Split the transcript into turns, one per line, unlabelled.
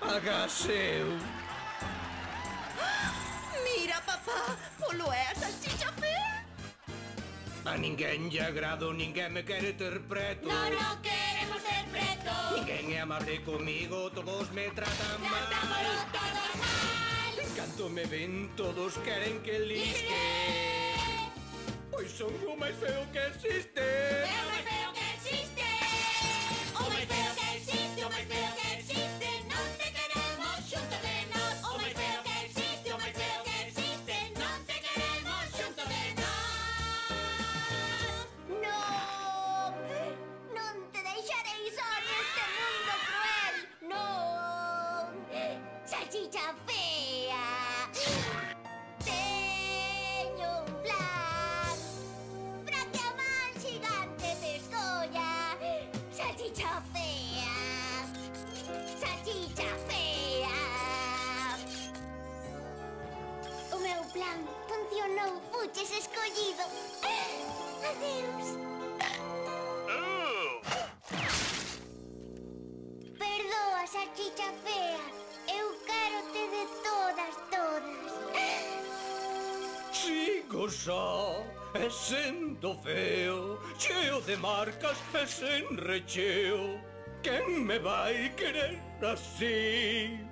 Agacheu.
Mira, papá, polo é a salchicha fea.
A ninguén lle agrado, ninguén me quere ter preto.
No queremos ser pretos.
Ninguén é amable comigo, todos me tratan mal.
Tratámoslo todos mal.
Canto me ven, todos queren que lisque. Pois son o máis feo que existe.
É o máis feo que existe. O máis feo que existe, o máis feo que existe. Non te queremos xunto de nós. O máis feo que existe, o máis feo que existe. Non te queremos xunto de nós.
Non! Non te deixarei só neste mundo cruel! Non! Salchicha fea! Teño un plan para que a man xigante te escolla. Salchicha fea! Salchicha fea! O meu plan funcionou, fuches escollido. Adeus! Perdoa, salchicha fea. Eu quérote de todas, todas.
Sigo só, e sendo feo, cheo de marcas e sen recheo. Quen me vai querer así?